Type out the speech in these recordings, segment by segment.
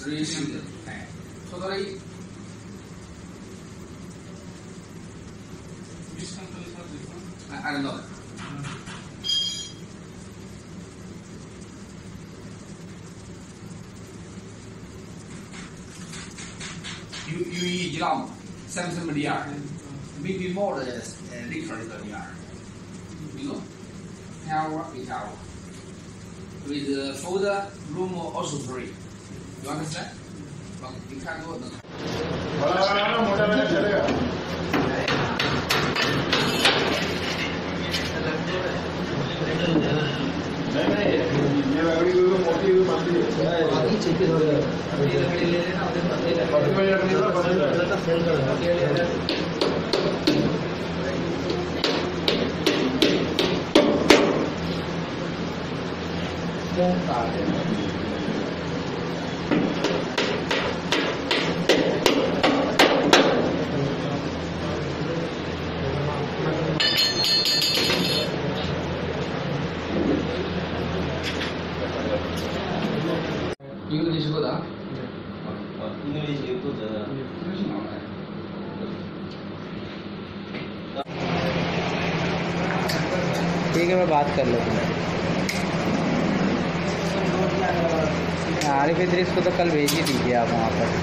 3 season，说到底。I don't know. UE 知道吗？3分之2 ，maybe more 的liter 的2，你懂 ？Tower with food room also free. You understand? 你看过的。इंग्लिश बोला English तो ठीक है, मैं बात कर लेता हूँ। आरिफ इद्रीस को तो कल भेज ही दीजिए आप वहाँ पर।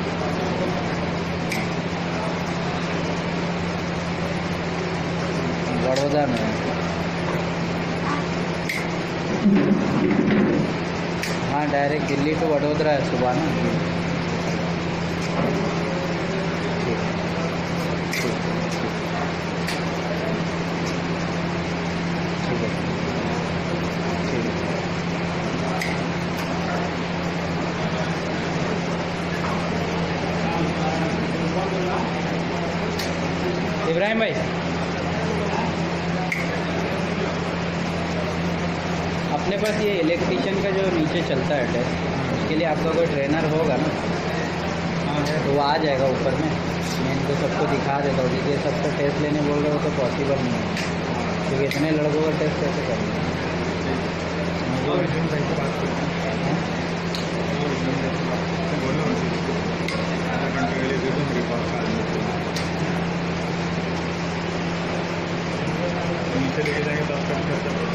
बड़ौदा में हाँ, डायरेक्ट दिल्ली टू वडोदरा है सुबह ना। इब्राहिम भाई, अपने पास ये इलेक्ट्रिशियन का जो नीचे चलता है टेस्ट, उसके लिए आपका कोई ट्रेनर होगा ना? तो वो आ जाएगा ऊपर में, मैं इनको सबको दिखा देता हूँ। ये सबको टेस्ट लेने बोल रहे हो तो पॉसिबल नहीं है, क्योंकि इतने लड़कों का टेस्ट कैसे करेंगे? नीचे लेके जाएंगे तो आपका